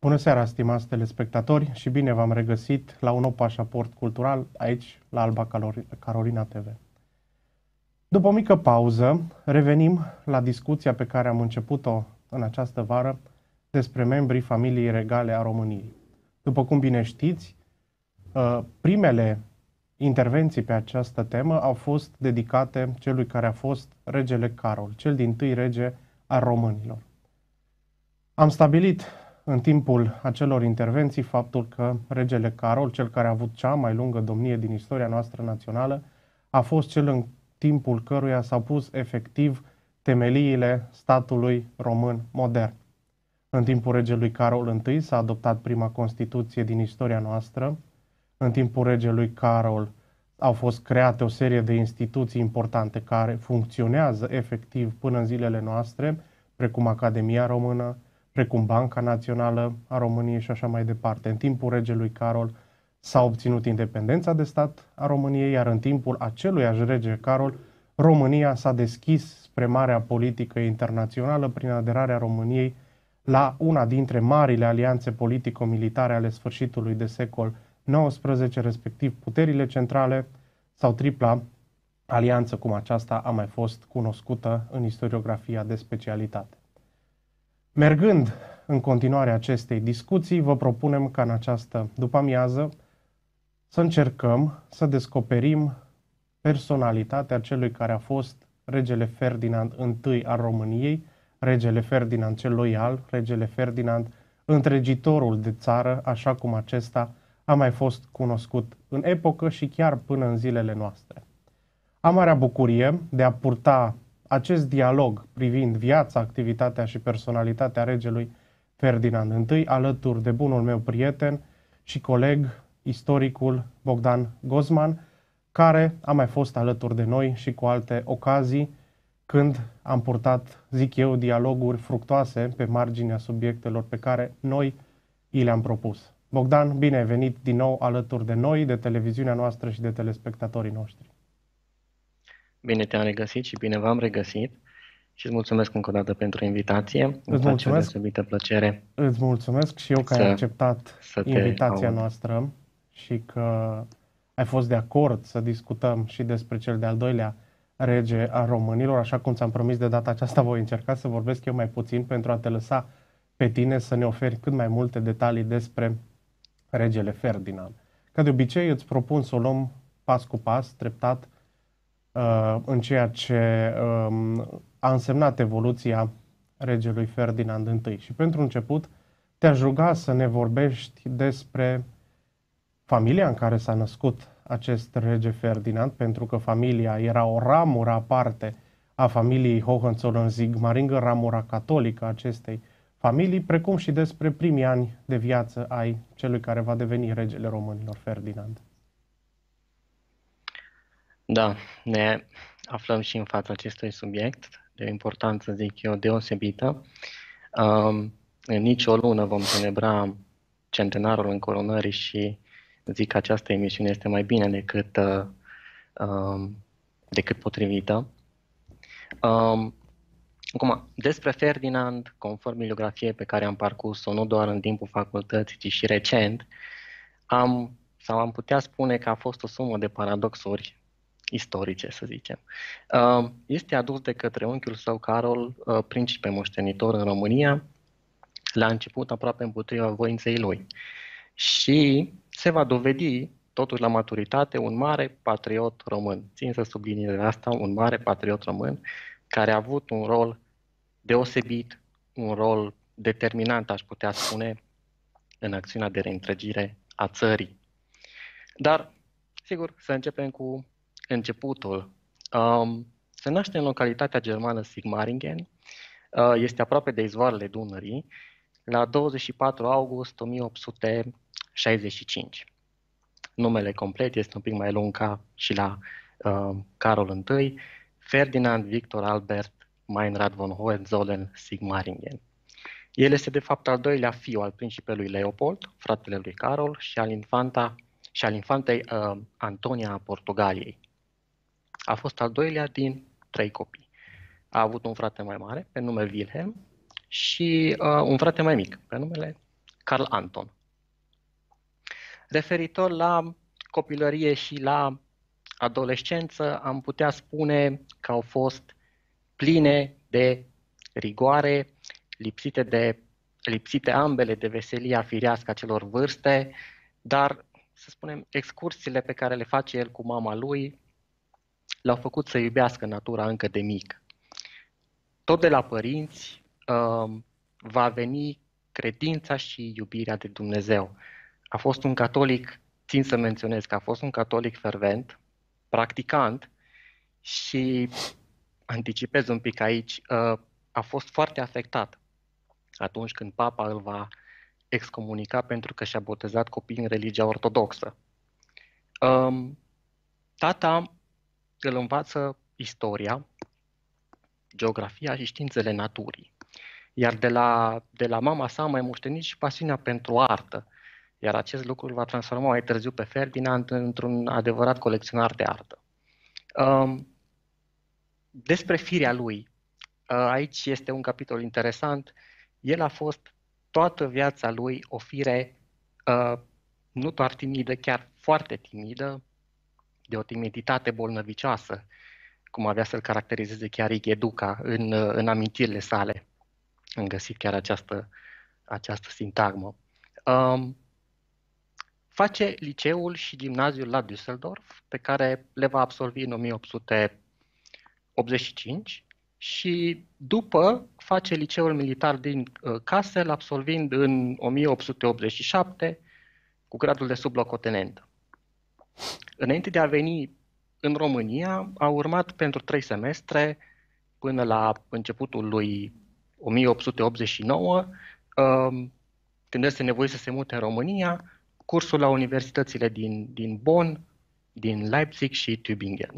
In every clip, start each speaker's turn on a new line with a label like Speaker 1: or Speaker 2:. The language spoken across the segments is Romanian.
Speaker 1: Bună seara, stimați telespectatori, și bine v-am regăsit la un nou pașaport cultural aici, la Alba Carolina TV. După o mică pauză, revenim la discuția pe care am început-o în această vară despre membrii familiei regale a României. După cum bine știți, primele intervenții pe această temă au fost dedicate celui care a fost regele Carol, cel dintâi rege al românilor. Am stabilit în timpul acelor intervenții faptul că regele Carol, cel care a avut cea mai lungă domnie din istoria noastră națională, a fost cel în timpul căruia s-au pus efectiv temeliile statului român modern. În timpul regelui Carol I s-a adoptat prima Constituție din istoria noastră. În timpul regelui Carol au fost create o serie de instituții importante care funcționează efectiv până în zilele noastre, precum Academia Română, precum Banca Națională a României și așa mai departe. În timpul regelui Carol s-a obținut independența de stat a României, iar în timpul aceluiași rege Carol, România s-a deschis spre marea politică internațională prin aderarea României la una dintre marile alianțe politico-militare ale sfârșitului de secol XIX, respectiv puterile centrale sau tripla alianță, cum aceasta a mai fost cunoscută în istoriografia de specialitate. Mergând în continuare acestei discuții, vă propunem ca în această după-amiază să încercăm să descoperim personalitatea celui care a fost regele Ferdinand I al României, regele Ferdinand cel loial, regele Ferdinand întregitorul de țară, așa cum acesta a mai fost cunoscut în epocă și chiar până în zilele noastre. Am marea bucurie de a purta acest dialog privind viața, activitatea și personalitatea regelui Ferdinand I alături de bunul meu prieten și coleg, istoricul Bogdan Gozman, care a mai fost alături de noi și cu alte ocazii când am purtat, zic eu, dialoguri fructoase pe marginea subiectelor pe care noi i le-am propus. Bogdan, bine ai venit din nou alături de noi, de televiziunea noastră și de telespectatorii noștri.
Speaker 2: Bine te-am regăsit și bine v-am regăsit și îți mulțumesc încă o dată pentru invitație. Îmi face o
Speaker 1: mulțumesc.
Speaker 2: deosebită plăcere.
Speaker 1: Îți mulțumesc și eu că ai acceptat invitația noastră și că ai fost de acord să discutăm și despre cel de-al doilea rege al românilor. Așa cum ți-am promis, de data aceasta voi încerca să vorbesc eu mai puțin pentru a te lăsa pe tine să ne oferi cât mai multe detalii despre regele Ferdinand. Ca de obicei îți propun să o luăm pas cu pas, treptat, în ceea ce a însemnat evoluția regelui Ferdinand I. Și pentru început te-aș ruga să ne vorbești despre familia în care s-a născut acest rege Ferdinand, pentru că familia era o ramură aparte a familiei Hohenzollern-Sigmaringen, ramura catolică a acestei familii, precum și despre primii ani de viață ai celui care va deveni regele românilor, Ferdinand.
Speaker 2: Da, ne aflăm și în fața acestui subiect de o importanță, zic eu, deosebită. În nicio lună vom celebra centenarul încoronării și zic că această emisiune este mai bine decât potrivită. Acum, despre Ferdinand, conform bibliografiei pe care am parcurs-o nu doar în timpul facultății, ci și recent, am putea spune că a fost o sumă de paradoxuri istorice, să zicem. Este adus de către unchiul său Carol, principe moștenitor în România, la început aproape împotriva voinței lui. Și se va dovedi, totuși la maturitate, un mare patriot român. Țin să subliniez asta, un mare patriot român, care a avut un rol deosebit, un rol determinant, aș putea spune, în acțiunea de reîntregire a țării. Dar, sigur, să începem cu începutul. Se naște în localitatea germană Sigmaringen, este aproape de izvoarele Dunării, la 24 august 1865. Numele complet este un pic mai lung ca și la Carol I, Ferdinand Victor Albert Meinrad von Hohenzollern-Sigmaringen. El este de fapt al doilea fiu al principelui Leopold, fratele lui Carol, și al infantei Antonia a Portugaliei. A fost al doilea din 3 copii. A avut un frate mai mare, pe nume Wilhelm, și un frate mai mic, pe numele Carl Anton. Referitor la copilărie și la adolescență, am putea spune că au fost pline de rigoare, lipsite ambele de veselia firească a celor vârste, dar, să spunem, excursiile pe care le face el cu mama lui l-au făcut să iubească natura încă de mic. Tot de la părinți va veni credința și iubirea de Dumnezeu. A fost un catolic, țin să menționez că a fost un catolic fervent, practicant și, anticipez un pic aici, a fost foarte afectat atunci când papa îl va excomunica pentru că și-a botezat copiii în religia ortodoxă. Tata îl învață istoria, geografia și științele naturii. Iar de la mama sa a mai moștenit și pasiunea pentru artă. Iar acest lucru îl va transforma mai târziu pe Ferdinand într-un adevărat colecționar de artă. Despre firea lui, aici este un capitol interesant. El a fost toată viața lui o fire nu doar timidă, chiar foarte timidă, de o timiditate bolnăvicioasă, cum avea să-l caracterizeze chiar Igheduca în amintirile sale. Am găsit chiar această sintagmă. Face liceul și gimnaziul la Düsseldorf, pe care le va absolvi în 1885 și după face liceul militar din Kassel, absolvind în 1887 cu gradul de sublocotenent. Înainte de a veni în România, a urmat pentru 3 semestre, până la începutul lui 1889, când este nevoie să se mute în România, cursul la universitățile din Bonn, din Leipzig și Tübingen.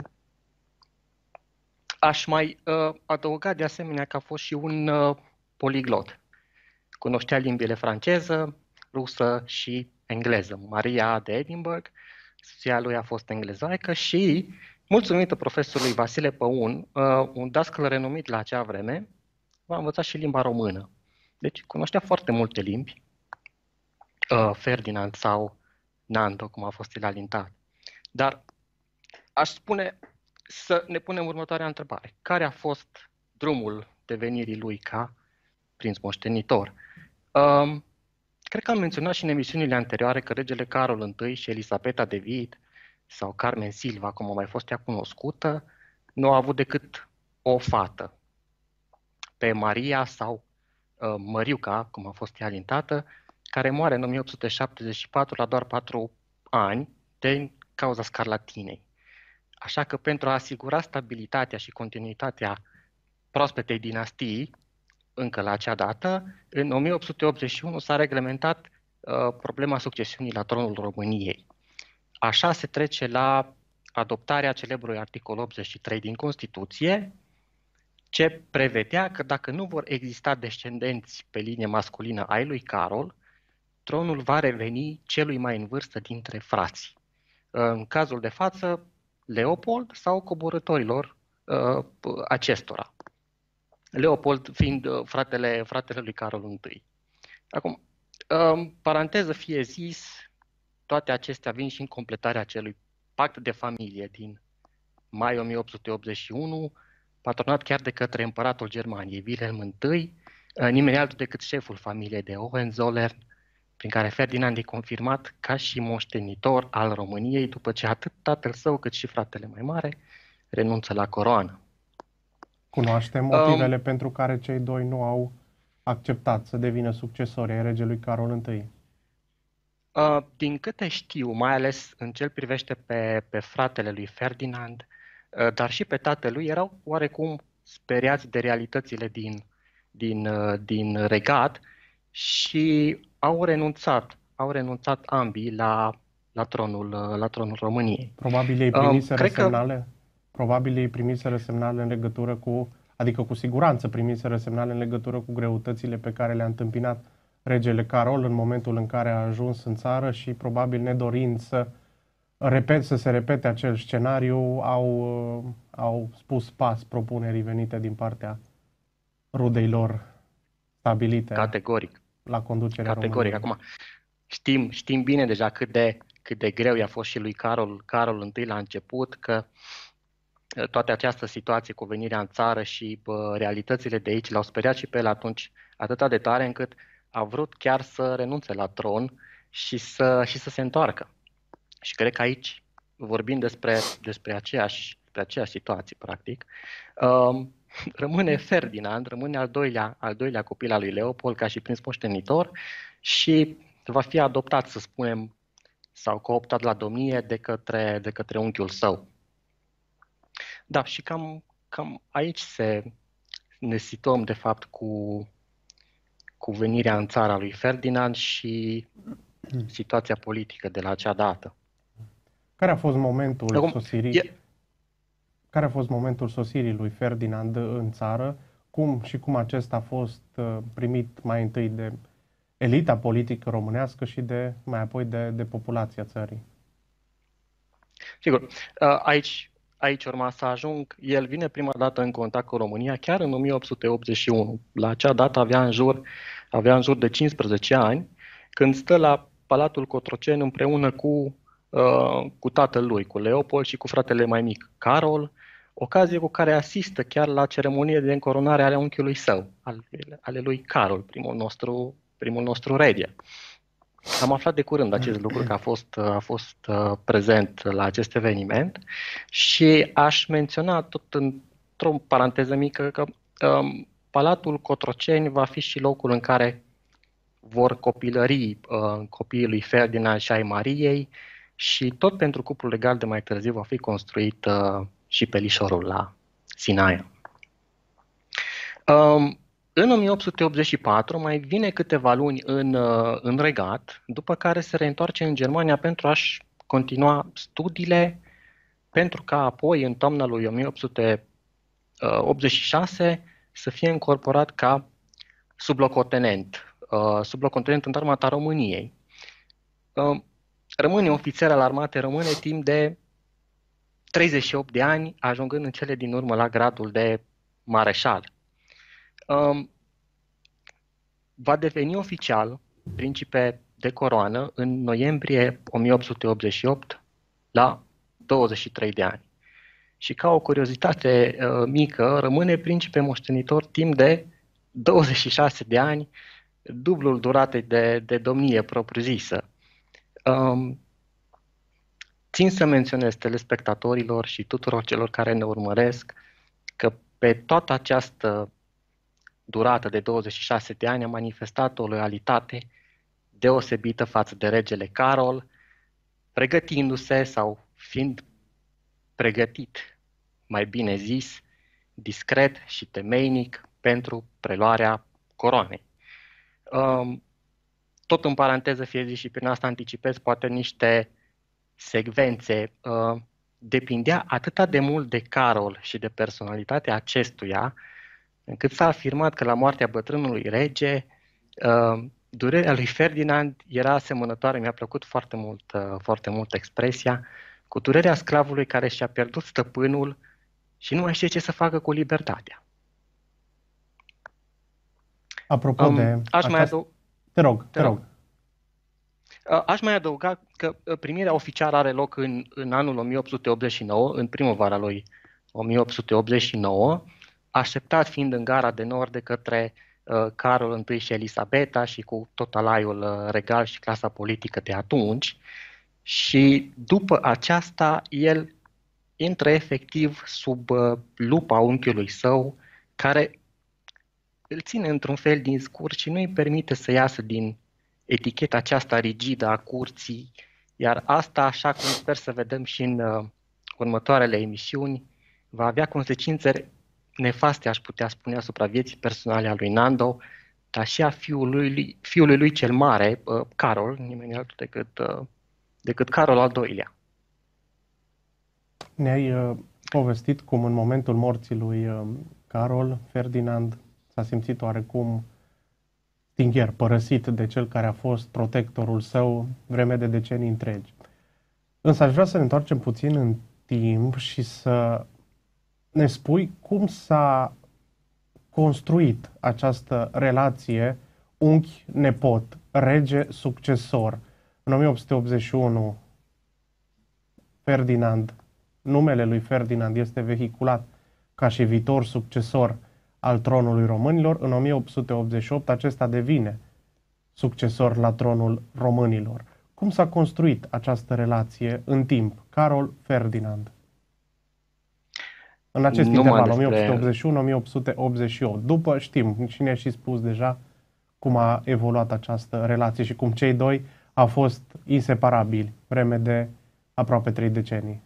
Speaker 2: Aș mai adăuga de asemenea că a fost și un poliglot. Cunoștea limbile franceză, rusă și engleză. Maria de Edinburgh, soția lui a fost englezoaică și, mulțumită profesorului Vasile Păun, un dascăl renumit la acea vreme, va învăța și limba română. Deci cunoștea foarte multe limbi, Ferdinand sau Nando, cum a fost el alintat. Dar aș spune să ne punem următoarea întrebare. Care a fost drumul devenirii lui ca prinț moștenitor? Cred că am menționat și în emisiunile anterioare că regele Carol I și Elisabeta de Witt sau Carmen Silva, cum a mai fost ea cunoscută, nu au avut decât o fată, pe Maria sau Măriuca, cum a fost ea alintată, care moare în 1874 la doar 4 ani din cauza scarlatinei. Așa că pentru a asigura stabilitatea și continuitatea proaspetei dinastii, încă la acea dată, în 1881 s-a reglementat problema succesiunii la tronul României. Așa se trece la adoptarea celebrului articol 83 din Constituție, ce prevedea că dacă nu vor exista descendenți pe linie masculină ai lui Carol, tronul va reveni celui mai în vârstă dintre frați. În cazul de față, Leopold sau coborătorilor acestora. Leopold fiind fratele lui Carol I. Acum, paranteză fie zis, toate acestea vin și în completarea acelui pact de familie din mai 1881, patronat chiar de către împăratul Germaniei, Wilhelm I, nimeni altul decât șeful familiei de Hohenzollern, prin care Ferdinand e confirmat ca și moștenitor al României, după ce atât tatăl său cât și fratele mai mare renunță la coroană.
Speaker 1: Cunoaștem motivele pentru care cei doi nu au acceptat să devină succesori ai regelui Carol I?
Speaker 2: Din câte știu, mai ales în ce privește pe fratele lui Ferdinand, dar și pe tatălui, erau oarecum speriați de realitățile din regat și au renunțat ambii la tronul României.
Speaker 1: Probabil ei primiseră semnale în legătură cu, adică cu siguranță primiseră semnale în legătură cu greutățile pe care le-a întâmpinat regele Carol în momentul în care a ajuns în țară și probabil nedorind să se repete acel scenariu, au spus pas propunerii venite din partea rudei lor stabilite.
Speaker 2: Categoric.
Speaker 1: la conducerea
Speaker 2: categoric.
Speaker 1: României.
Speaker 2: Acum, știm bine deja cât de greu i-a fost și lui Carol I la început, că toată această situație cu venirea în țară și realitățile de aici l-au speriat și pe el atunci atât de tare încât a vrut chiar să renunțe la tron și să se întoarcă. Și cred că aici, vorbind despre aceeași situație, practic, rămâne Ferdinand, rămâne al doilea copil al lui Leopold ca și prins moștenitor și va fi adoptat, să spunem, sau cooptat la domnie de către unchiul său. Da, și cam aici ne situăm, de fapt, cu venirea în țara lui Ferdinand și situația politică de la acea dată.
Speaker 1: Care a fost momentul sosirii? Care a fost momentul sosirii lui Ferdinand în țară? Cum acesta a fost primit mai întâi de elita politică românească și mai apoi de populația țării?
Speaker 2: Sigur, aici urma să ajung. El vine prima dată în contact cu România chiar în 1881. La acea dată avea în jur de 15 ani, când stă la Palatul Cotroceni împreună cu tatăl lui, cu Leopold și cu fratele mai mic, Carol, ocazie cu care asistă chiar la ceremonie de încoronare ale unchiului său, ale lui Carol, primul nostru rege. Am aflat de curând acest lucru, că a fost prezent la acest eveniment și aș menționa tot într-o paranteză mică că Palatul Cotroceni va fi și locul în care vor copilări copiii lui Ferdinand și ai Mariei și tot pentru cuplul legal de mai târziu va fi construit și pelișorul la Sinaia. În 1884 mai vine câteva luni în regat, după care se reîntoarce în Germania pentru a-și continua studiile, pentru ca apoi, în toamna lui 1886, să fie încorporat ca sublocotenent în armata României. Rămâne ofițer al armatei române timp de 38 de ani, ajungând în cele din urmă la gradul de mareșal. Va deveni oficial principe de coroană în noiembrie 1888 la 23 de ani. Și ca o curiozitate mică, rămâne principe moștenitor timp de 26 de ani, dublul duratei de domnie propriu-zisă. Țin să menționez telespectatorilor și tuturor celor care ne urmăresc că pe toată această durată de 26 de ani a manifestat o loialitate deosebită față de regele Carol, pregătindu-se sau fiind pregătit, mai bine zis, discret și temeinic pentru preluarea coroanei. Tot în paranteză fie zis și prin asta anticipez poate niște secvențe, depindea atât de mult de Carol și de personalitatea acestuia, încât s-a afirmat că la moartea bătrânului rege, durerea lui Ferdinand era asemănătoare, mi-a plăcut foarte mult expresia, cu durerea sclavului care și-a pierdut stăpânul și nu mai știe ce să facă cu libertatea.
Speaker 1: Apropo de Te rog.
Speaker 2: Aș mai adăuga că primirea oficială are loc în anul 1889, în primăvara lui 1889, așteptat fiind în gara de nord de către Carol I și Elisabeta și cu tot alaiul regal și clasa politică de atunci. Și după aceasta el intră efectiv sub lupa unchiului său, care îl ține într-un fel din scurt și nu îi permite să iasă din eticheta aceasta rigidă a curții, iar asta, așa cum sper să vedem și în următoarele emisiuni, va avea consecințe nefaste, aș putea spune, asupra vieții personale a lui Nando, dar și a fiului lui cel mare, Carol, nimeni altul decât Carol al II-lea.
Speaker 1: Ne-ai povestit cum în momentul morții lui Carol, Ferdinand s-a simțit oarecum stingher, părăsit de cel care a fost protectorul său vreme de decenii întregi. Însă aș vrea să ne întoarcem puțin în timp și să ne spui cum s-a construit această relație unchi nepot, rege succesor. În 1881, Ferdinand, numele lui Ferdinand este vehiculat ca și viitor succesor al tronului românilor. În 1888 acesta devine succesor la tronul românilor. Cum s-a construit această relație în timp? Carol Ferdinand. În acest interval, 1881-1888. După, știm, și ne-a și spus deja cum a evoluat această relație și cum cei doi au fost inseparabili vreme de aproape 3 decenii.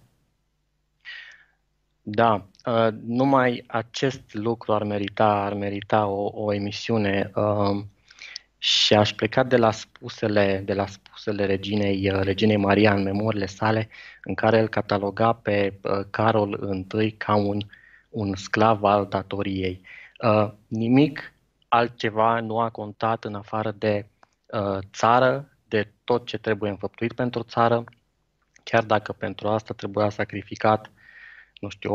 Speaker 2: Da, numai acest lucru ar merita o emisiune și aș pleca de la spusele reginei Maria în memoriile sale, în care îl cataloga pe Carol I ca un sclav al datoriei. Nimic altceva nu a contat în afară de țară, de tot ce trebuie înfăptuit pentru țară, chiar dacă pentru asta trebuia sacrificat, nu știu,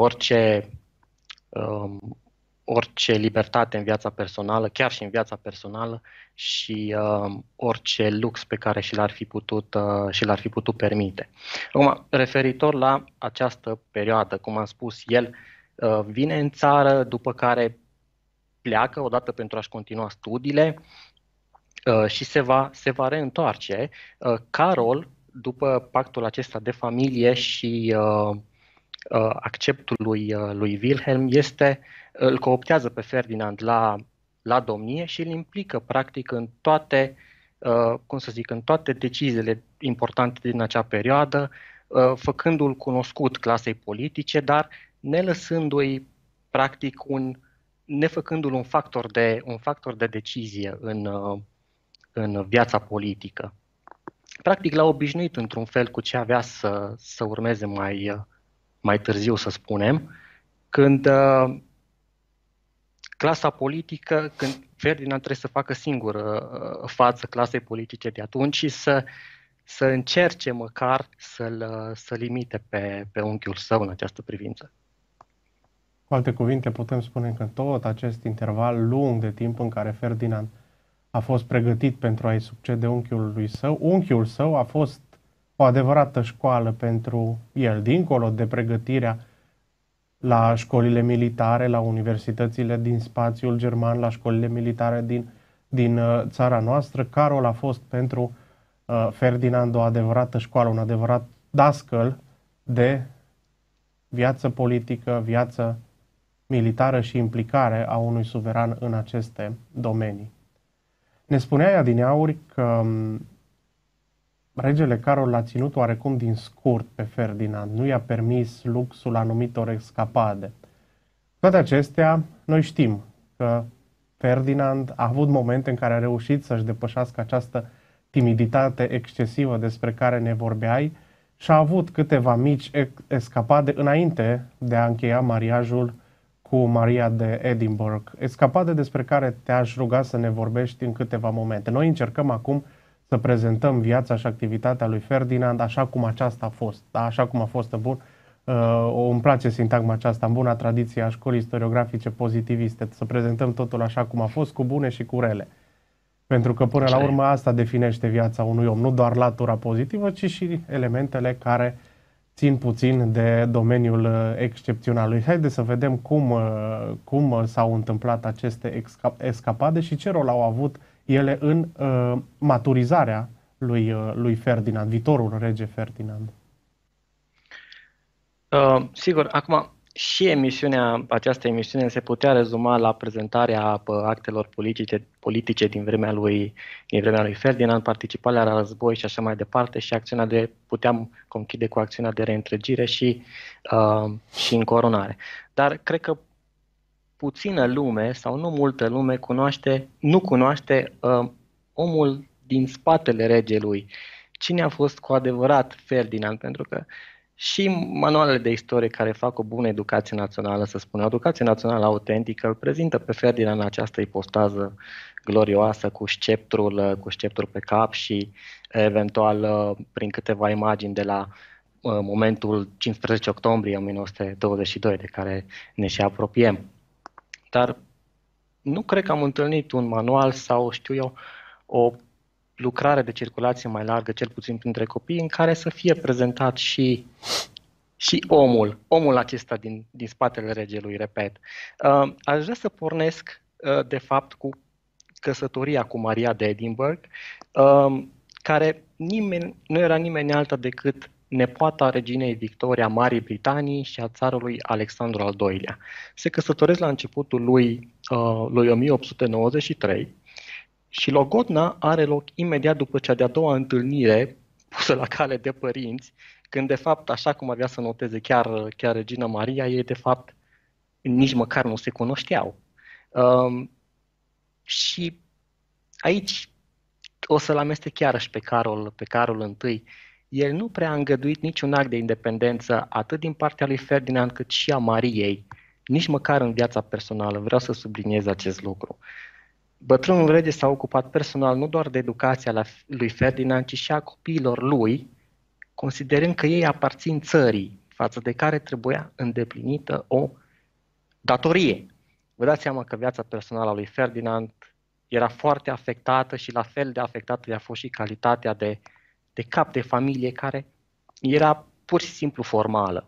Speaker 2: orice libertate în viața personală, chiar și în viața personală, și orice lux pe care și l-ar fi putut permite. Acum, referitor la această perioadă, cum am spus, el vine în țară, după care pleacă odată pentru a-și continua studiile și se va reîntoarce. Carol, după pactul acesta de familie și acceptul lui Wilhelm, îl cooptează pe Ferdinand la domnie și îl implică practic în toate, în toate deciziile importante din acea perioadă, făcându-l cunoscut clasei politice, dar nelăsându-i practic nefăcându-l un factor de decizie în viața politică. Practic l-a obișnuit într-un fel cu ce avea să urmeze mai târziu, să spunem, când clasa politică, când Ferdinand trebuie să facă singur față clasei politice de atunci și să încerce măcar să-l imite pe unchiul său în această privință.
Speaker 1: Cu alte cuvinte, putem spune că tot acest interval lung de timp în care Ferdinand a fost pregătit pentru a-i succede unchiul său a fost o adevărată școală pentru el, dincolo de pregătirea la școlile militare, la universitățile din spațiul german, la școlile militare din țara noastră. Carol a fost pentru Ferdinand o adevărată școală, un adevărat dascăl de viață politică, viață militară și implicare a unui suveran în aceste domenii. Ne spunea adineauri că regele Carol l-a ținut oarecum din scurt pe Ferdinand, nu i-a permis luxul anumitor escapade. Toate acestea, noi știm că Ferdinand a avut momente în care a reușit să-și depășească această timiditate excesivă despre care ne vorbeai și a avut câteva mici escapade înainte de a încheia mariajul cu Maria de Edinburgh, escapade despre care te-aș ruga să ne vorbești în câteva momente. Noi încercăm acum să prezentăm viața și activitatea lui Ferdinand așa cum aceasta a fost, da? Așa cum a fost îmi place sintagma aceasta, în buna tradiție a școlii istoriografice pozitiviste, să prezentăm totul așa cum a fost, cu bune și cu rele. Pentru că până la urmă asta definește viața unui om, nu doar latura pozitivă, ci și elementele care țin puțin de domeniul excepțional lui. Haideți să vedem cum s-au întâmplat aceste escapade și ce rol au avut ele în maturizarea lui Ferdinand, viitorul rege Ferdinand.
Speaker 2: Sigur, acum și această emisiune se putea rezuma la prezentarea actelor politice din vremea lui Ferdinand, participarea la război și așa mai departe, și puteam conchide cu acțiunea de reîntregire și încoronare. Dar cred că puțină lume sau nu multă lume nu cunoaște omul din spatele regelui. Cine a fost cu adevărat Ferdinand? Pentru că și manualele de istorie care fac o bună educație națională, să spunem, o educație națională autentică, îl prezintă pe Ferdinand în această ipostază glorioasă cu sceptrul pe cap și eventual prin câteva imagini de la momentul 15 octombrie 1922 de care ne și apropiem. Dar nu cred că am întâlnit un manual sau, știu eu, o lucrare de circulație mai largă, cel puțin printre copii, în care să fie prezentat și omul acesta din spatele regelui, repet. Aș vrea să pornesc, de fapt, cu căsătoria cu Maria de Edinburgh, care nu era nimeni alta decât nepoata reginei Victoria Marii Britanii și a țarului Alexandru al II-lea. Se căsătoresc la începutul lui 1893 și logodna are loc imediat după cea de-a doua întâlnire pusă la cale de părinți, când de fapt, așa cum avea să noteze chiar regina Maria, ei de fapt nici măcar nu se cunoșteau. Și aici o să-l amestec chiarăși pe Carol I. El nu prea a îngăduit niciun act de independență atât din partea lui Ferdinand cât și a Mariei, nici măcar în viața personală. Vreau să subliniez acest lucru. Bătrânul rege s-a ocupat personal nu doar de educația lui Ferdinand, ci și a copiilor lui, considerând că ei aparțin țării, față de care trebuia îndeplinită o datorie. Vă dați seama că viața personală a lui Ferdinand era foarte afectată și la fel de afectată i-a fost și calitatea de cap de familie, care era pur și simplu formală.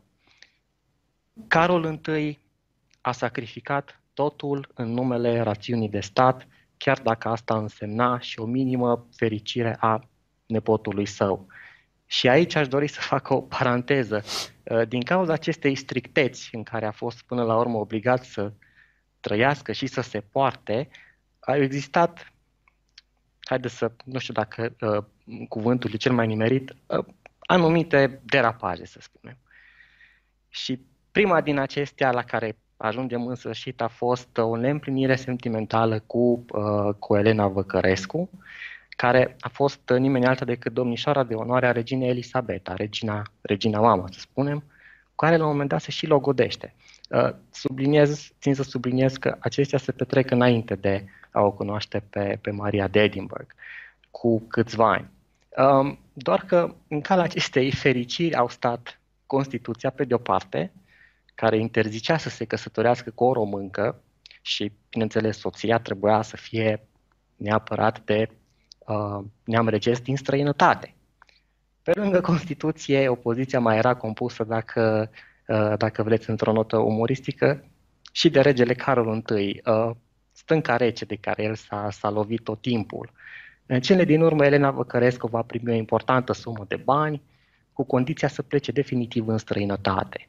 Speaker 2: Carol I a sacrificat totul în numele rațiunii de stat, chiar dacă asta însemna și o minimă fericire a nepotului său. Și aici aș dori să fac o paranteză. Din cauza acestei stricteți în care a fost până la urmă obligat să trăiască și să se poarte, au existat, nu știu dacă cuvântul e cel mai nimerit, anumite derapaje, să spunem. Și prima din acestea la care ajungem în sfârșit a fost o neîmplinire sentimentală cu Elena Văcărescu, care a fost nimeni alta decât domnișoara de onoare a reginei Elisabeta, regina mamă, să spunem, cu care la un moment dat se și logodește. Țin să subliniez că acestea se petrec înainte de a o cunoaște pe Maria de Edinburgh, cu câțiva ani. Doar că în calea acestei fericiri au stat Constituția, pe de-o parte, care interzicea să se căsătorească cu o româncă și, bineînțeles, soția trebuia să fie neapărat de neam regesc din străinătate. Pe lângă Constituție, opoziția mai era compusă, dacă vreți, într-o notă umoristică, și de regele Carol I, stânca rece de care el s-a lovit tot timpul. În cele din urmă, Elena Văcărescu va primi o importantă sumă de bani, cu condiția să plece definitiv în străinătate.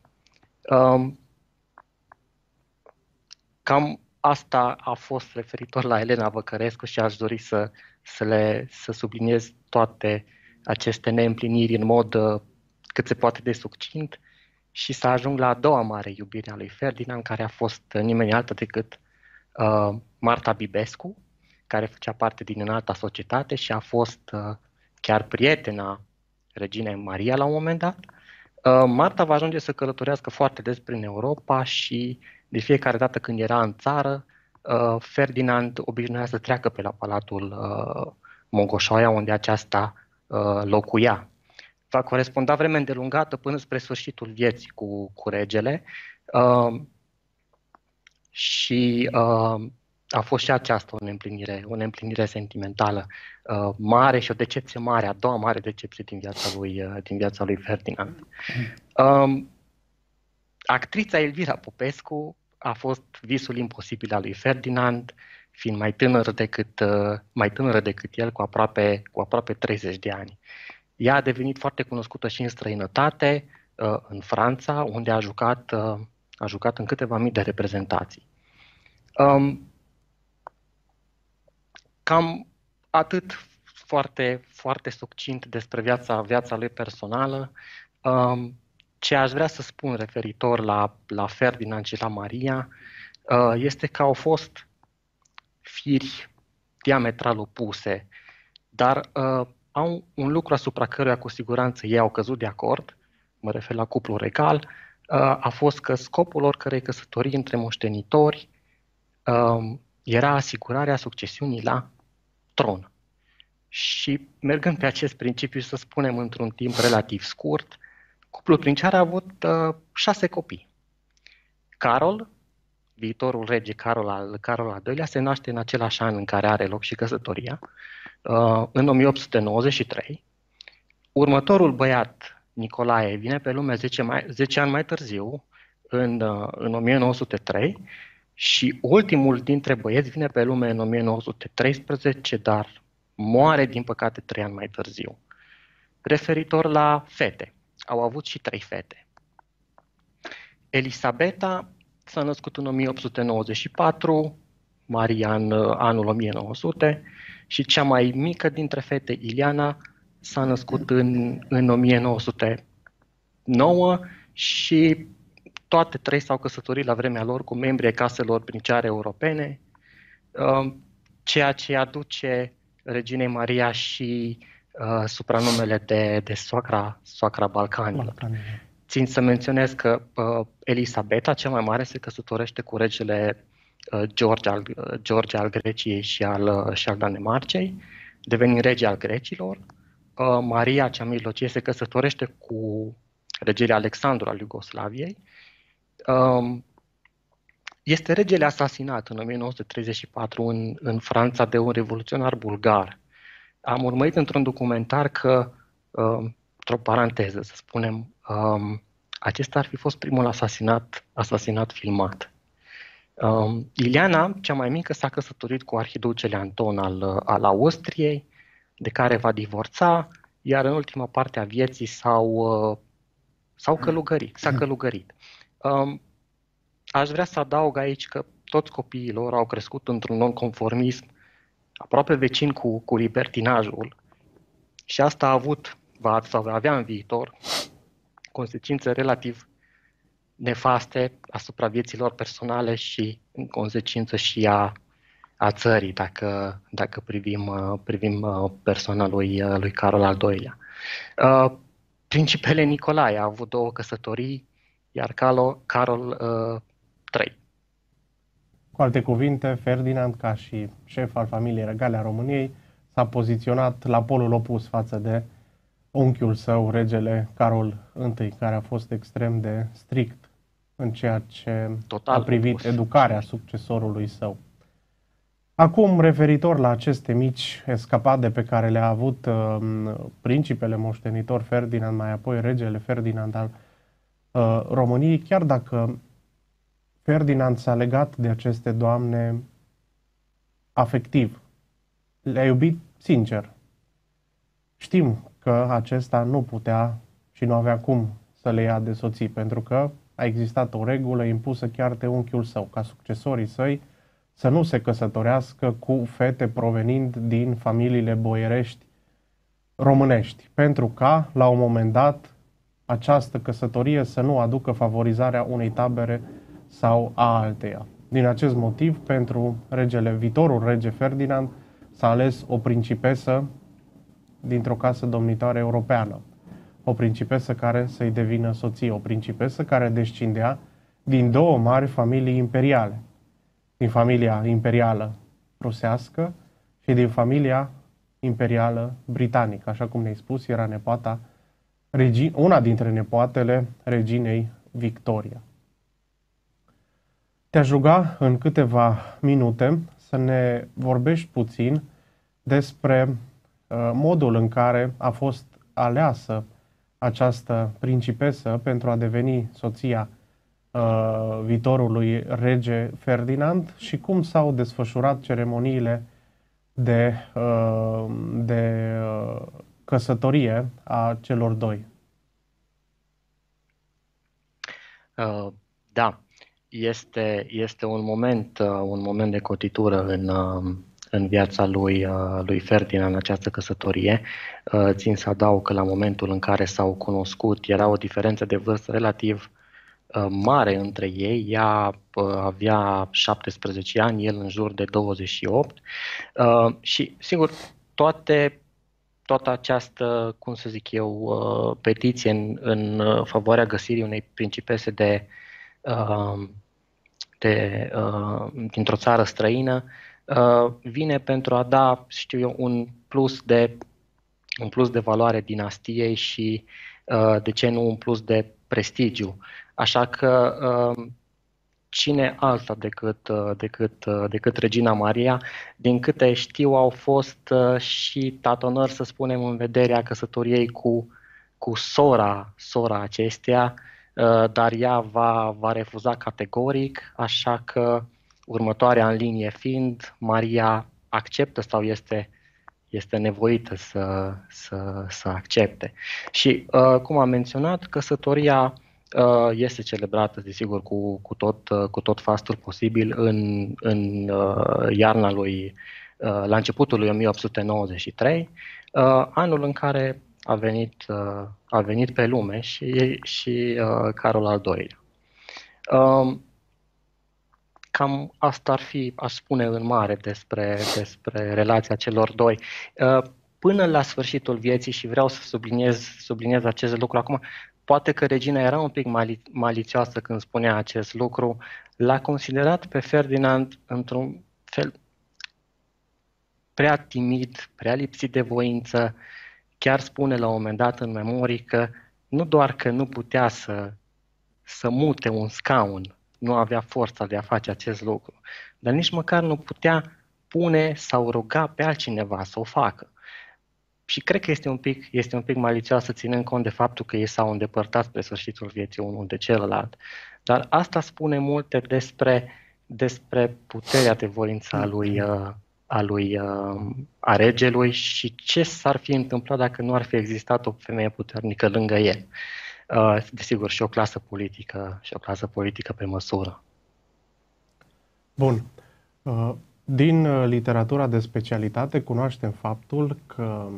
Speaker 2: Cam asta a fost referitor la Elena Văcărescu și aș dori să subliniez toate aceste neîmpliniri în mod cât se poate de succint și să ajung la a doua mare iubire a lui Ferdinand, care a fost nimeni altă decât Marta Bibescu, care făcea parte din înalta societate și a fost chiar prietena reginei Maria la un moment dat. Marta va ajunge să călătorească foarte des prin Europa și de fiecare dată când era în țară, Ferdinand obișnuia să treacă pe la Palatul Mogoșoaia, unde aceasta locuia. Va coresponda vreme îndelungată până spre sfârșitul vieții cu regele și a fost și aceasta o neîmplinire sentimentală mare și o decepție mare, a doua mare decepție din viața lui Ferdinand. Actrița Elvira Popescu a fost visul imposibil al lui Ferdinand, fiind mai tânără decât el, cu aproape 30 de ani. Ea a devenit foarte cunoscută și în străinătate, în Franța, unde a jucat în câteva mii de reprezentații. Cam atât, foarte, foarte succint despre viața lui personală. Ce aș vrea să spun referitor la Ferdinand și la Maria este că au fost firi diametral opuse, dar au un lucru asupra căruia cu siguranță ei au căzut de acord, mă refer la cuplul regal, a fost că scopul oricărei căsătorii între moștenitori era asigurarea succesiunii la tron. Și mergând pe acest principiu, să spunem într-un timp relativ scurt, cuplul princiar a avut 6 copii. Carol, viitorul rege Carol al II-lea se naște în același an în care are loc și căsătoria, în 1893. Următorul băiat, Nicolae, vine pe lume 10 ani mai târziu, în 1903, și ultimul dintre băieți vine pe lume în 1913, dar moare, din păcate, 3 ani mai târziu. Referitor la fete, au avut și 3 fete. Elisabeta s-a născut în 1894, Maria în anul 1900 și cea mai mică dintre fete, Iliana, s-a născut în 1909 și toate 3 s-au căsătorit la vremea lor cu membrii caselor princiare europene, ceea ce aduce reginei Maria și supranumele de soacra Balcanilor. Țin să menționez că Elisabeta, cea mai mare, se căsătorește cu regele George al Greciei și al Danemarcei, devenind rege al grecilor. Maria, cea mijlocie, se căsătorește cu regele Alexandru al Iugoslaviei. Este regele asasinat în 1934 în Franța de un revoluționar bulgar. Am urmărit într-un documentar că, într-o paranteză, să spunem, acesta ar fi fost primul asasinat filmat. Ileana, cea mai mică, s-a căsătorit cu arhiducele Anton al Austriei, de care va divorța, iar în ultima parte a vieții s-a călugărit. Aș vrea să adaug aici că toți copiii lor au crescut într-un nonconformism aproape vecin cu libertinajul și asta a avut, va avea în viitor consecințe relativ nefaste asupra vieților personale și în consecință și a țării, dacă privim persoana lui Carol al II-lea. Principele Nicolae a avut 2 căsătorii, iar Carol 3.
Speaker 1: Cu alte cuvinte, Ferdinand, ca și șef al familiei regale a României, s-a poziționat la polul opus față de unchiul său, regele Carol I, care a fost extrem de strict în ceea ce a privit educarea succesorului său. Acum, referitor la aceste mici escapade pe care le-a avut principele moștenitor Ferdinand, mai apoi regele Ferdinand al României, chiar dacă Ferdinand s-a legat de aceste doamne afectiv, le-a iubit sincer. Știm că acesta nu putea și nu avea cum să le ia de soții, pentru că a existat o regulă impusă chiar de unchiul său, ca succesorii săi să nu se căsătorească cu fete provenind din familiile boierești românești, pentru ca, la un moment dat, această căsătorie să nu aducă favorizarea unei tabere sau a alteia. Din acest motiv, pentru viitorul rege Ferdinand, s-a ales o principesă dintr-o casă domnitoare europeană, o principesă care să-i devină soție, o principesă care descindea din 2 mari familii imperiale, din familia imperială rusească și din familia imperială britanică. Așa cum ne-ai spus, era una dintre nepoatele reginei Victoria. Te-aș ruga în câteva minute să ne vorbești puțin despre modul în care a fost aleasă această principesă pentru a deveni soția viitorului rege Ferdinand și cum s-au desfășurat ceremoniile de căsătorie a celor 2.
Speaker 2: Da, este un moment de cotitură în viața lui Ferdinand, această căsătorie. Țin să adaug că la momentul în care s-au cunoscut era o diferență de vârstă relativ mare între ei. Ea avea 17 ani, el în jur de 28 și sigur toată această, cum să zic eu, petiție în favoarea găsirii unei principese dintr-o țară străină vine pentru a da, știu eu, un plus de valoare dinastiei și, de ce nu, un plus de prestigiu. Așa că cine alta decât Regina Maria. Din câte știu, au fost și tatonări, să spunem, în vederea căsătoriei cu sora acesteia, dar ea va refuza categoric, așa că următoarea în linie fiind, Maria acceptă sau este nevoită să accepte. Și, cum am menționat, căsătoria este celebrată, desigur, cu tot fastul posibil în iarna lui, la începutul lui 1893, anul în care a venit pe lume și Carol al II-lea. Cam asta ar fi, aș spune în mare, despre relația celor doi. Până la sfârșitul vieții, și vreau să subliniez acest lucru acum, poate că regina era un pic malițioasă când spunea acest lucru, l-a considerat pe Ferdinand într-un fel prea timid, prea lipsit de voință. Chiar spune la un moment dat în memorii că nu doar că nu putea să mute un scaun, nu avea forța de a face acest lucru, dar nici măcar nu putea pune sau ruga pe altcineva să o facă. Și cred că este un pic malițioasă, ținând cont de faptul că ei s-au îndepărtat spre sfârșitul vieții unul de celălalt. Dar asta spune multe despre puterea de voință a regelui și ce s-ar fi întâmplat dacă nu ar fi existat o femeie puternică lângă el. Desigur, și o clasă politică pe măsură.
Speaker 1: Bun. Din literatura de specialitate cunoaștem faptul că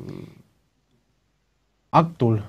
Speaker 1: actul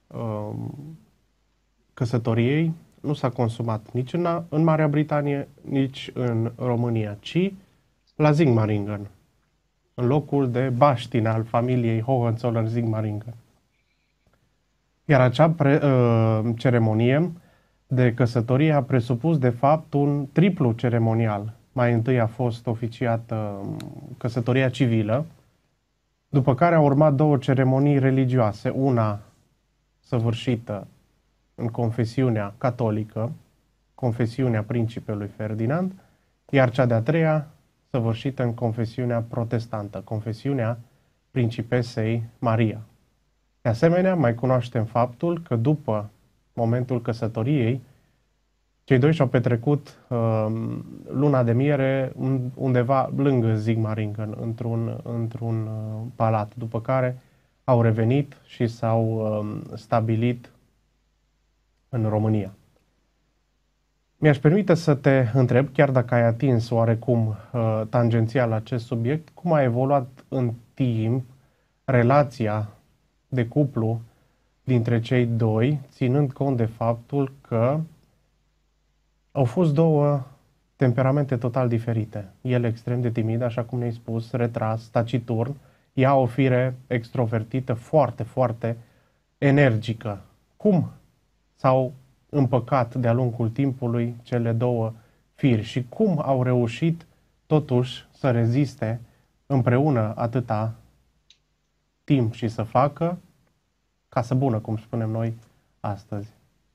Speaker 1: căsătoriei nu s-a consumat nici în Marea Britanie, nici în România, ci la Sigmaringen, în locul de baștină al familiei Hohenzollern-Sigmaringen. Iar acea ceremonie de căsătorie a presupus, de fapt, un triplu ceremonial. Mai întâi a fost oficiată căsătoria civilă, după care au urmat două ceremonii religioase, una săvârșită în confesiunea catolică, confesiunea principelui Ferdinand, iar cea de-a treia săvârșită în confesiunea protestantă, confesiunea principesei Maria. De asemenea, mai cunoaștem faptul că după momentul căsătoriei, cei doi și-au petrecut luna de miere undeva lângă Sigmaringen, într-un palat, după care au revenit și s-au stabilit în România. Mi-aș permite să te întreb, chiar dacă ai atins oarecum tangențial acest subiect, cum a evoluat în timp relația de cuplu dintre cei doi, ținând cont de faptul că au fost două temperamente total diferite. El extrem de timid, așa cum ne-ai spus, retras, taciturn, ea o fire extrovertită, foarte, foarte energică. Cum s-au împăcat de-a lungul timpului cele două firi și cum au reușit totuși să reziste împreună atâta timp și să facă casă bună, cum spunem noi astăzi?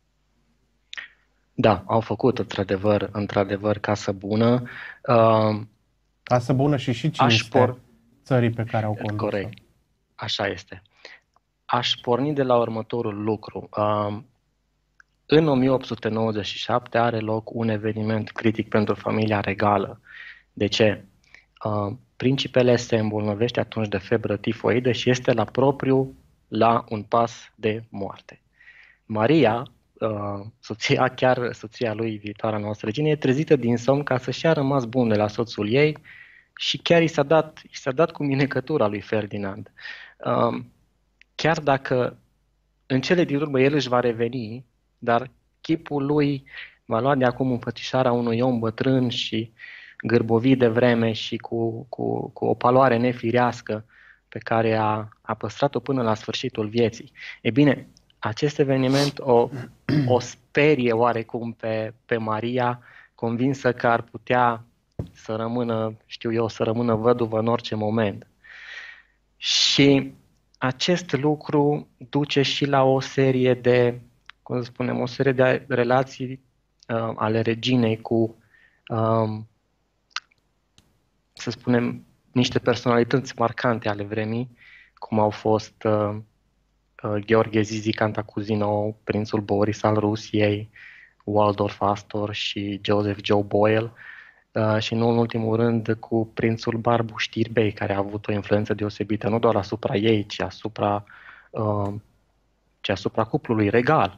Speaker 2: Da, au făcut într-adevăr casă bună.
Speaker 1: Casă bună și cinste țării pe care au condus-o.
Speaker 2: Corect, așa este. Aș porni de la următorul lucru. În 1897 are loc un eveniment critic pentru familia regală. De ce? Principele se îmbolnăvește atunci de febră tifoidă și este la propriu la un pas de moarte. Maria, soția lui, viitoarea noastră regină, e trezită din somn ca să-și ia rămas bun de la soțul ei și chiar i s-a dat cu minecătura lui Ferdinand. Chiar dacă în cele din urmă el își va reveni, dar chipul lui va lua de acum înfățișarea unui om bătrân și gârbovit de vreme și cu o paloare nefirească pe care a păstrat-o până la sfârșitul vieții. E bine, acest eveniment o sperie oarecum pe Maria, convinsă că ar putea să rămână văduvă în orice moment. Și acest lucru duce și la o serie de relații ale reginei um, să spunem, niște personalități marcante ale vremii, cum au fost Gheorghe Zizi Cantacuzino, prințul Boris al Rusiei, Waldorf Astor și Joseph Joe Boyle, și nu în ultimul rând cu prințul Barbu Știrbei, care a avut o influență deosebită nu doar asupra ei, uh, ci asupra cuplului regal.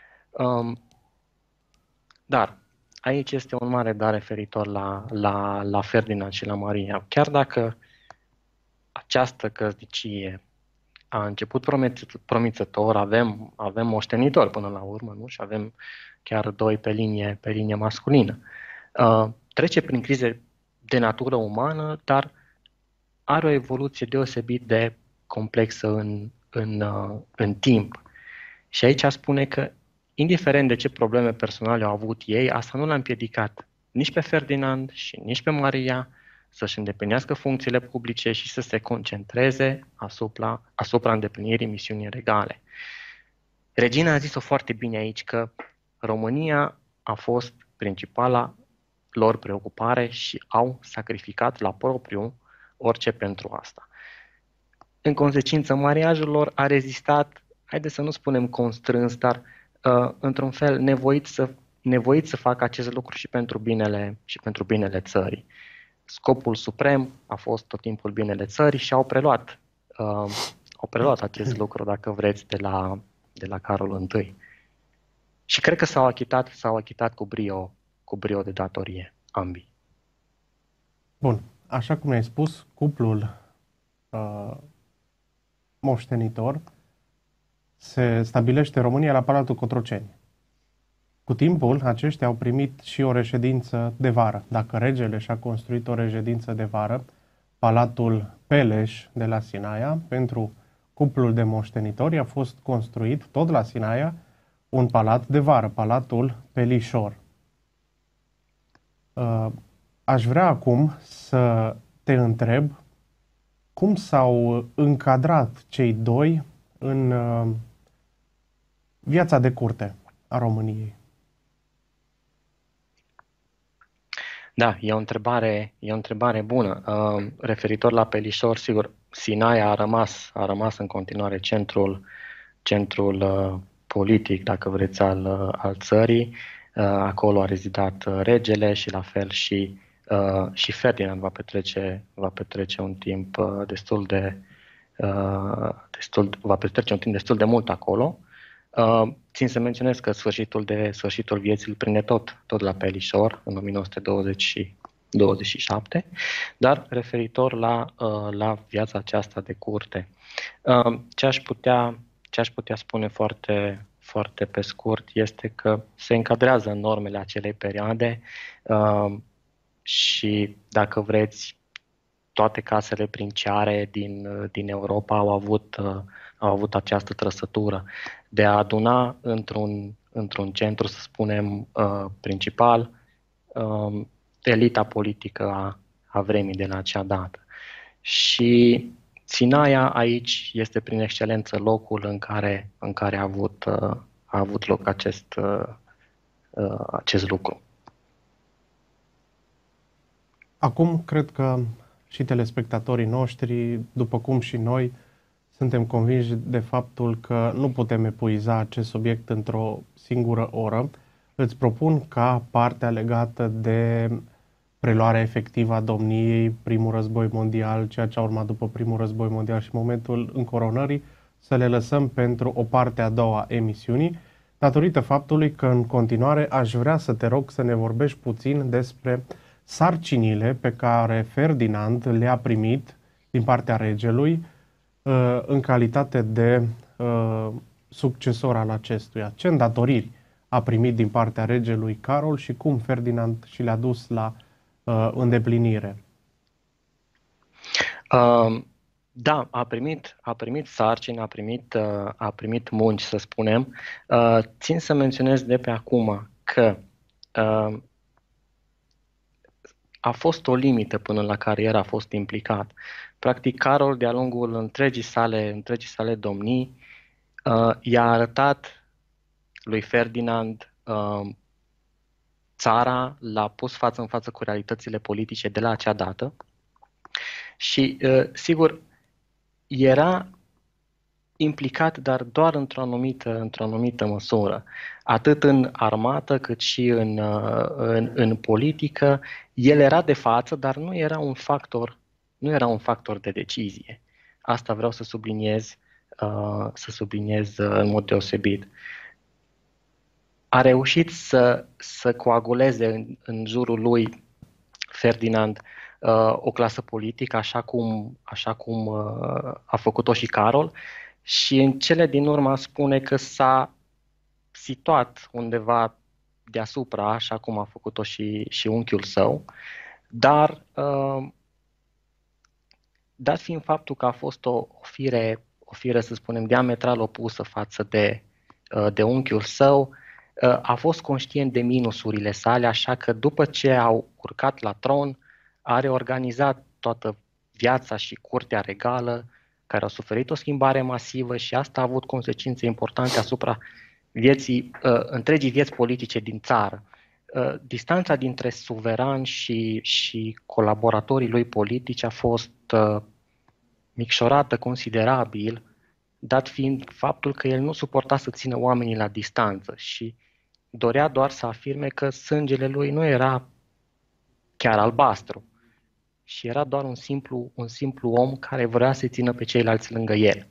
Speaker 2: Dar aici este un mare dar referitor la Ferdinand și la Maria. Chiar dacă această căsnicie a început promițător, avem moștenitori până la urmă, nu? Și avem chiar doi pe linie masculină. Trece prin crize de natură umană, dar are o evoluție deosebit de complexă în timp. Și aici spune că, indiferent de ce probleme personale au avut ei, asta nu l-a împiedicat nici pe Ferdinand și nici pe Maria să-și îndeplinească funcțiile publice și să se concentreze asupra îndeplinirii misiunii regale. Regina a zis-o foarte bine aici că România a fost principala lor preocupare și au sacrificat la propriu orice pentru asta. În consecință, mariajul lor a rezistat, haideți să nu spunem constrâns, dar într-un fel nevoit să facă acest lucru și pentru binele țării. Scopul suprem a fost tot timpul binele țării și au preluat acest lucru, dacă vreți, de la Carol I. Și cred că s-au achitat cu brio de datorie, ambii.
Speaker 1: Bun, așa cum ai spus, cuplul moștenitor se stabilește în România la Palatul Cotroceni. Cu timpul, aceștia au primit și o reședință de vară. Dacă regele și-a construit o reședință de vară, Palatul Peleș de la Sinaia, pentru cuplul de moștenitori a fost construit, tot la Sinaia, un palat de vară, Palatul Pelișor. Aș vrea acum să te întreb cum s-au încadrat cei doi în viața de curte a României.
Speaker 2: Da, e o întrebare bună. Referitor la Pelișor, sigur, Sinaia a rămas în continuare centrul politic, dacă vreți, al țării. Acolo a rezidat regele și la fel și Ferdinand va petrece un timp destul de mult acolo. Țin să menționez că sfârșitul vieții îl prinde tot la Pelișor, în 1927, dar referitor la viața aceasta de curte. Ce aș putea spune foarte, foarte pe scurt este că se încadrează în normele acelei perioade și, dacă vreți, toate casele princiare din Europa au avut această trăsătură de a aduna într-un centru, să spunem, principal, elita politică a vremii de la acea dată. Și Sinaia aici este prin excelență locul în care a avut loc acest lucru.
Speaker 1: Acum, cred că și telespectatorii noștri, după cum și noi, suntem convinși de faptul că nu putem epuiza acest subiect într-o singură oră. Îți propun ca partea legată de preluarea efectivă a domniei, primul război mondial, ceea ce a urmat după primul război mondial și momentul încoronării, să le lăsăm pentru o parte a doua emisiunii, datorită faptului că în continuare aș vrea să te rog să ne vorbești puțin despre sarcinile pe care Ferdinand le-a primit din partea regelui în calitate de succesor al acestuia. Ce îndatoriri a primit din partea regelui Carol și cum Ferdinand și le-a dus la îndeplinire?
Speaker 2: Da, a primit sarcini, a primit munci, să spunem. Țin să menționez de pe acum că a fost o limită până la care el a fost implicat. Practic, Carol, de-a lungul întregii sale domnii, i-a arătat lui Ferdinand țara l-a pus față în față cu realitățile politice de la acea dată și, sigur, era implicat, dar doar într-o anumită măsură. Atât în armată, cât și în politică, el era de față, dar nu era un factor de decizie. Asta vreau să subliniez în mod deosebit. A reușit să coaguleze în jurul lui Ferdinand o clasă politică, așa cum a făcut-o și Carol, și în cele din urmă spune că s-a situat undeva deasupra, așa cum a făcut-o și unchiul său, dar dat fiind faptul că a fost o fire, să spunem, diametral opusă față de unchiul său, a fost conștient de minusurile sale, așa că după ce au urcat la tron, a reorganizat toată viața și curtea regală, care au suferit o schimbare masivă, și asta a avut consecințe importante asupra întregii vieți politice din țară. Distanța dintre suveran și colaboratorii lui politici a fost micșorată considerabil, dat fiind faptul că el nu suporta să țină oamenii la distanță și dorea doar să afirme că sângele lui nu era chiar albastru și era doar un simplu om care vrea să țină pe ceilalți lângă el.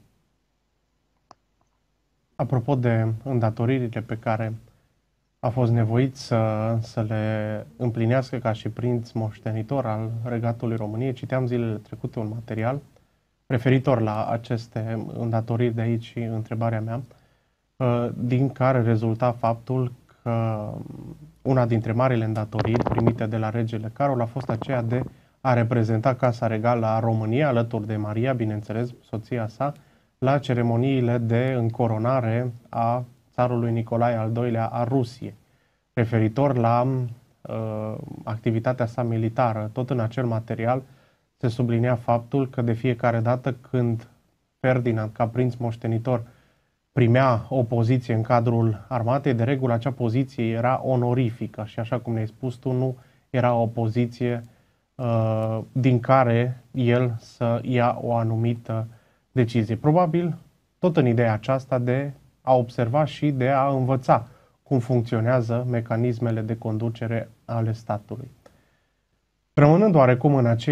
Speaker 1: Apropo de îndatoririle pe care a fost nevoit să le împlinească ca și prinț moștenitor al Regatului României, citeam zilele trecute un material referitor la aceste îndatoriri, de aici și întrebarea mea, din care rezulta faptul că una dintre marile îndatoriri primite de la regele Carol a fost aceea de a reprezenta Casa Regală a României alături de Maria, bineînțeles, soția sa, la ceremoniile de încoronare a țarului Nicolae al II-lea a Rusiei, referitor la activitatea sa militară. Tot în acel material se sublinia faptul că de fiecare dată când Ferdinand, ca prinț moștenitor, primea o poziție în cadrul armatei, de regulă acea poziție era onorifică și, așa cum ne-ai spus tu, nu era o poziție din care el să ia o anumită decizie. Probabil tot în ideea aceasta de a observa și de a învăța cum funcționează mecanismele de conducere ale statului. Rămânând oarecum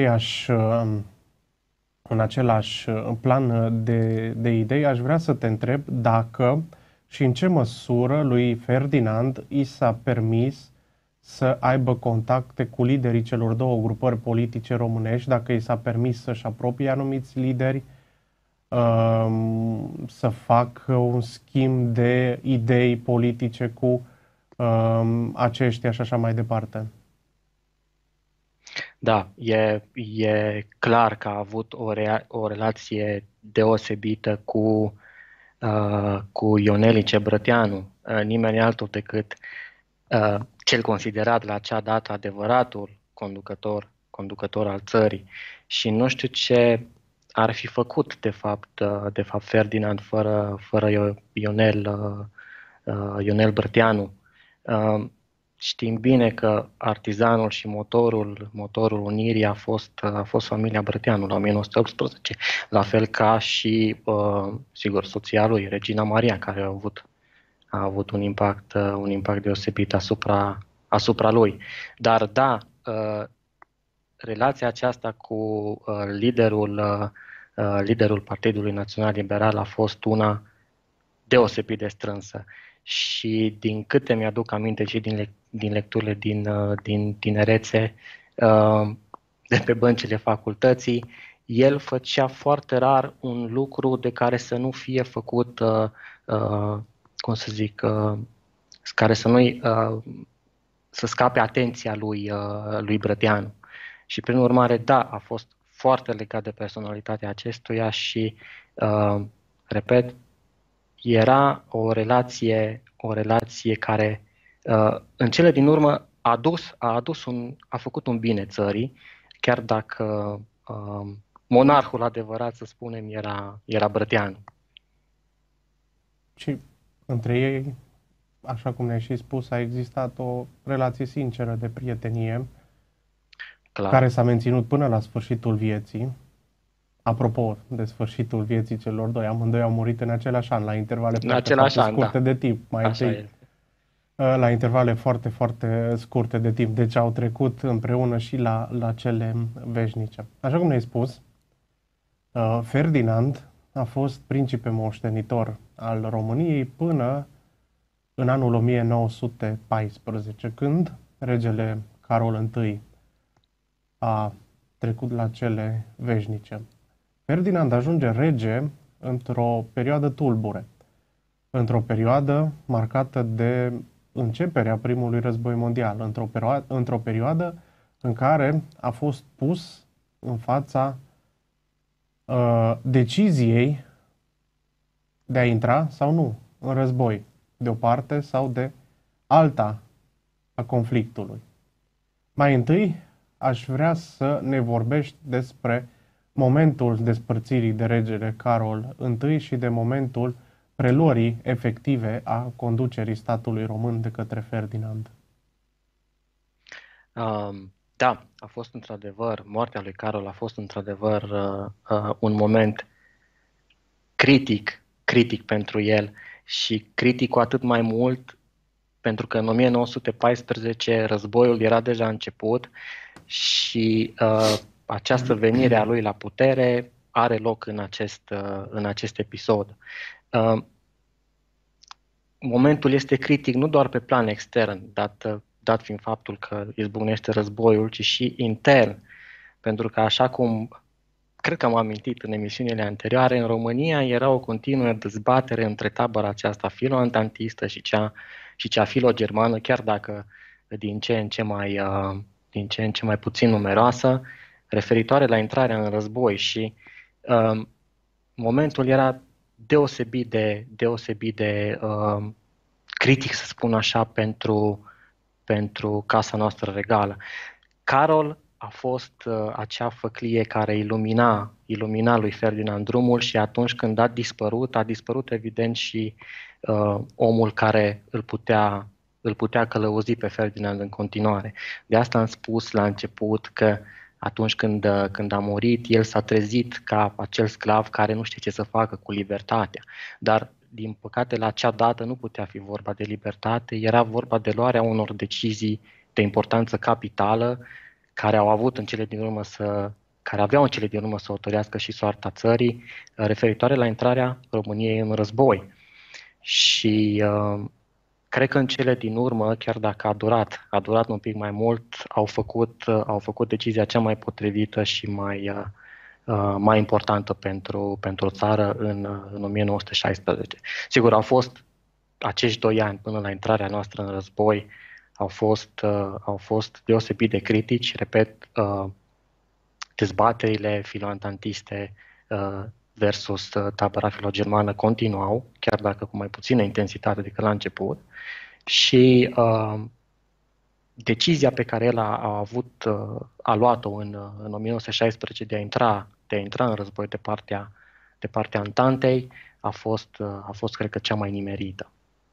Speaker 1: în același plan de idei, aș vrea să te întreb dacă și în ce măsură lui Ferdinand i s-a permis să aibă contacte cu liderii celor două grupări politice românești, dacă i s-a permis să-și apropie anumiți lideri, să facă un schimb de idei politice cu aceștia și așa mai departe.
Speaker 2: Da, e clar că a avut o relație deosebită cu Ionelice Brătianu, nimeni altul decât cel considerat la acea dată adevăratul conducător al țării. Și nu știu ce ar fi făcut de fapt Ferdinand fără Ionel Brătianu. Știm bine că artizanul și motorul unirii a fost familia Brătianu la 1918, la fel ca și, sigur, soția lui, Regina Maria, care a avut un impact deosebit asupra lui. Dar da, relația aceasta cu liderul Partidului Național Liberal a fost una deosebit de strânsă. Și din câte mi-aduc aminte și din lecturile din tinerețe, de pe băncile facultății, el făcea foarte rar un lucru de care să nu fie făcut, care să scape atenția lui Brătianu. Și prin urmare, da, a fost foarte legat de personalitatea acestuia și, repet, era o relație care, în cele din urmă, a făcut un bine țării, chiar dacă monarhul adevărat, să spunem, era Brătianu.
Speaker 1: Și între ei așa cum ne-ai și spus, a existat o relație sinceră de prietenie
Speaker 2: Clar.
Speaker 1: care s-a menținut până la sfârșitul vieții. Apropo de sfârșitul vieții celor doi, amândoi au murit în același an, la intervale
Speaker 2: În
Speaker 1: foarte,
Speaker 2: același
Speaker 1: foarte
Speaker 2: an, da.
Speaker 1: scurte de timp. Mai
Speaker 2: Așa
Speaker 1: întâi,
Speaker 2: este.
Speaker 1: la intervale foarte, foarte scurte de timp. Deci au trecut împreună și la cele veșnice. Așa cum ne-ai spus, Ferdinand a fost principe moștenitor al României până în anul 1914, când regele Carol I a trecut la cele veșnice. Ferdinand ajunge rege într-o perioadă tulbure, într-o perioadă marcată de începerea primului război mondial, într-o perioadă în care a fost pus în fața deciziei de a intra sau nu în război, de o parte sau de alta a conflictului. Mai întâi, aș vrea să ne vorbești despre momentul despărțirii de regele Carol I și de momentul preluării efective a conducerii statului român de către Ferdinand.
Speaker 2: Da, a fost într-adevăr, moartea lui Carol a fost într-adevăr un moment critic pentru el și critic cu atât mai mult pentru că în 1914 războiul era deja început și această venire a lui la putere are loc în acest episod. Momentul este critic nu doar pe plan extern, dat fiind faptul că izbucnește războiul, ci și intern, pentru că așa cum cred că am amintit în emisiunile anterioare, în România era o continuă dezbatere între tabăra aceasta filo-antantistă și cea filo-germană, chiar dacă din ce în ce mai puțin numeroasă, referitoare la intrarea în război și momentul era deosebit de critic, să spun așa, pentru casa noastră regală. Carol a fost acea făclie care ilumina lui Ferdinand drumul și atunci când a dispărut evident și omul care îl putea călăuzi pe Ferdinand în continuare. De asta am spus la început că atunci când a murit, el s-a trezit ca acel sclav care nu știe ce să facă cu libertatea. Dar, din păcate, la acea dată nu putea fi vorba de libertate, era vorba de luarea unor decizii de importanță capitală care aveau în cele din urmă să hotărească și soarta țării, referitoare la intrarea României în război. Și cred că în cele din urmă, chiar dacă a durat un pic mai mult, au făcut decizia cea mai potrivită și mai importantă pentru o țară în 1916. Sigur, au fost acești 2 ani până la intrarea noastră în război, au fost deosebit de critici, repet, dezbaterile filo-antantiste versus tabăra filo-germană continuau, chiar dacă cu mai puțină intensitate decât la început, și decizia pe care el a luat-o în 1916 de a intra în război de partea Antantei a fost, cred că, cea mai nimerită.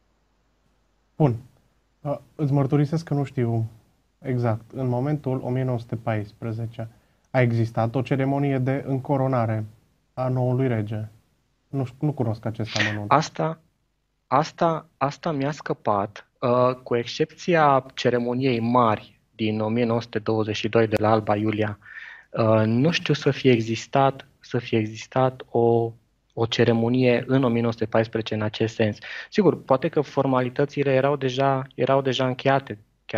Speaker 1: Bun. Îți mărturisesc că nu știu exact. În momentul 1914 a existat o ceremonie de încoronare a noului rege. Nu cunosc acest amănunt.
Speaker 2: Asta mi-a scăpat, cu excepția ceremoniei mari din 1922 de la Alba Iulia. Nu știu să fie existat o ceremonie în 1914 în acest sens. Sigur, poate că formalitățile erau deja încheiate, chiar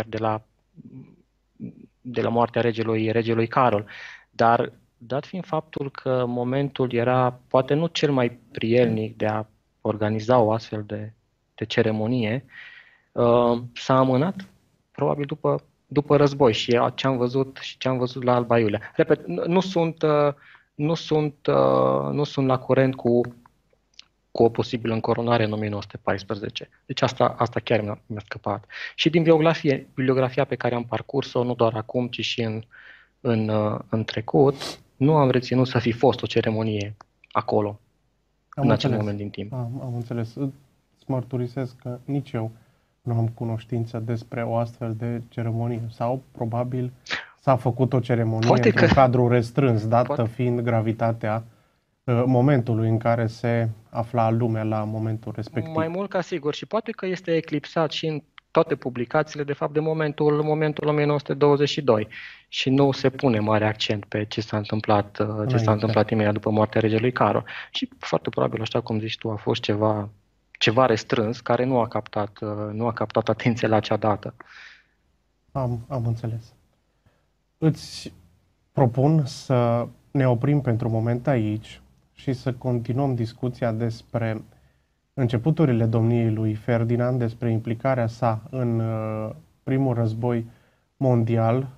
Speaker 2: de la moartea regelui Carol, dar dat fiind faptul că momentul era poate nu cel mai prielnic de a organiza o astfel de ceremonie, s-a amânat probabil după război și ce am văzut la Alba Iulia. Repet, nu sunt la curent cu o posibilă încoronare în 1914. Deci asta chiar mi-a scăpat. Și din bibliografia pe care am parcurs-o, nu doar acum, ci și în trecut, nu am reținut să fi fost o ceremonie acolo, în acel moment din timp.
Speaker 1: Am înțeles. Îți mărturisesc că nici eu nu am cunoștință despre o astfel de ceremonie sau probabil s-a făcut o ceremonie
Speaker 2: Poate
Speaker 1: într-un
Speaker 2: că-
Speaker 1: cadru restrâns, dată
Speaker 2: poate-
Speaker 1: fiind gravitatea momentului în care se afla lumea la momentul respectiv.
Speaker 2: Mai mult ca sigur, și poate că este eclipsat și în toate publicațiile, de fapt, de momentul 1922 și nu se pune mare accent pe ce s-a întâmplat imediat după moartea regelui Carol. Și foarte probabil, așa cum zici tu, a fost ceva restrâns care nu a captat atenție la acea dată.
Speaker 1: Am înțeles. Îți propun să ne oprim pentru moment aici și să continuăm discuția despre începuturile domniei lui Ferdinand, despre implicarea sa în primul război mondial,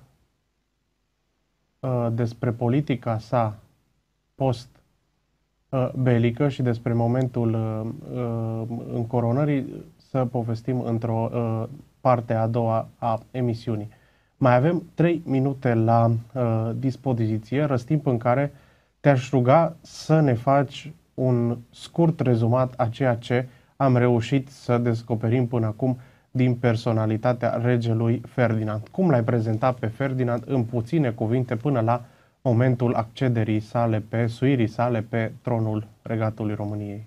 Speaker 1: despre politica sa post-belică și despre momentul încoronării, să povestim într-o parte a doua a emisiunii. Mai avem 3 minute la dispoziție, răstimp în care te-aș ruga să ne faci un scurt rezumat a ceea ce am reușit să descoperim până acum din personalitatea regelui Ferdinand. Cum l-ai prezentat pe Ferdinand în puține cuvinte până la momentul accederii sale suirii sale pe tronul Regatului României?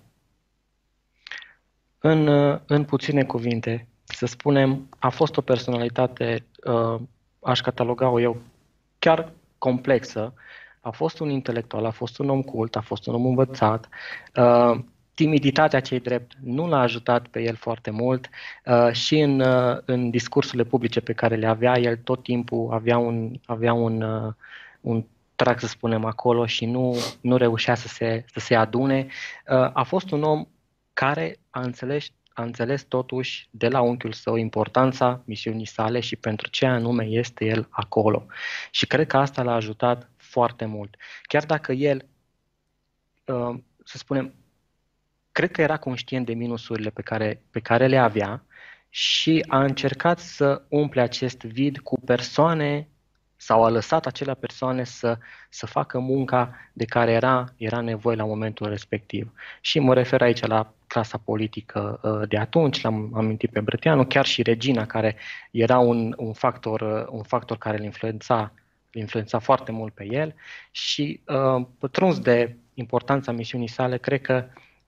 Speaker 2: În puține cuvinte, să spunem, a fost o personalitate, aș cataloga-o eu, chiar complexă. A fost un intelectual, a fost un om cult, a fost un om învățat. Timiditatea, cei drept, nu l-a ajutat pe el foarte mult și în discursurile publice pe care le avea, el tot timpul avea un trac, să spunem, acolo și nu reușea să se adune. A fost un om care a înțeles totuși de la unchiul său importanța misiunii sale și pentru ce anume este el acolo. Și cred că asta l-a ajutat foarte mult. Chiar dacă el, să spunem, cred că era conștient de minusurile pe care le avea și a încercat să umple acest vid cu persoane sau a lăsat acele persoane să facă munca de care era nevoie la momentul respectiv. Și mă refer aici la clasa politică de atunci, l-am amintit pe Brătianu, chiar și regina, care era un factor care îl influența foarte mult pe el și pătruns de importanța misiunii sale, cred că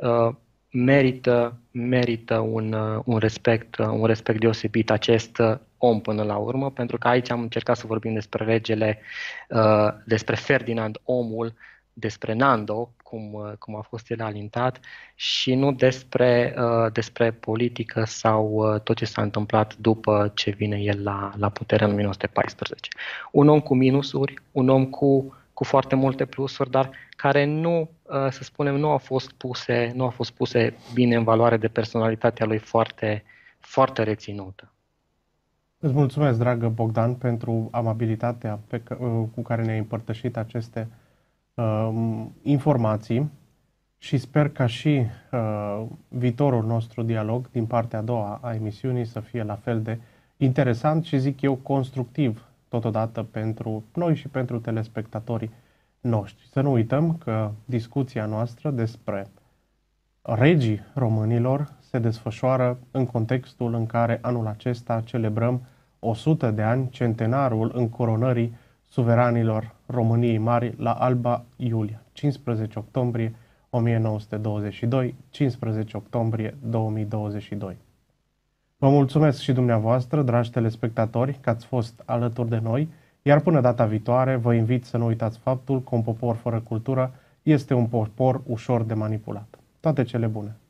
Speaker 2: merită un respect deosebit acest om până la urmă, pentru că aici am încercat să vorbim despre regele, despre Ferdinand omul, despre Nando, cum a fost el alintat, și nu despre politică sau tot ce s-a întâmplat după ce vine el la putere în 1914. Un om cu minusuri, un om cu foarte multe plusuri, dar care să spunem, nu au fost puse bine în valoare de personalitatea lui foarte, foarte reținută.
Speaker 1: Îți mulțumesc, dragă Bogdan, pentru amabilitatea cu care ne-ai împărtășit aceste informații și sper ca și viitorul nostru dialog din partea a doua a emisiunii să fie la fel de interesant și, zic eu, constructiv totodată pentru noi și pentru telespectatorii noștri. Să nu uităm că discuția noastră despre regii românilor se desfășoară în contextul în care anul acesta celebrăm 100 de ani, centenarul încoronării suveranilor României Mari la Alba Iulia, 15 octombrie 1922, 15 octombrie 2022. Vă mulțumesc și dumneavoastră, dragi telespectatori, că ați fost alături de noi, iar până data viitoare vă invit să nu uitați faptul că un popor fără cultură este un popor ușor de manipulat. Toate cele bune!